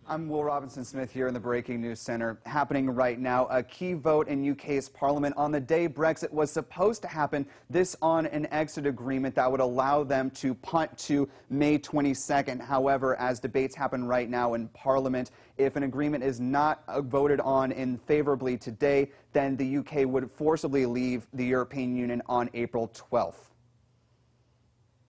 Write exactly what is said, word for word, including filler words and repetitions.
I'm Will Robinson-Smith here in the Breaking News Center. Happening right now, a key vote in U K's Parliament on the day Brexit was supposed to happen. This on an exit agreement that would allow them to punt to May twenty-second. However, as debates happen right now in Parliament, if an agreement is not voted on in favorably today, then the U K would forcibly leave the European Union on April twelfth.